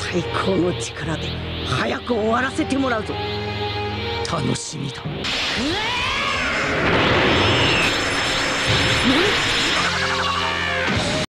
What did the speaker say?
最高の力で早く終わらせてもらうぞ。楽しみだ。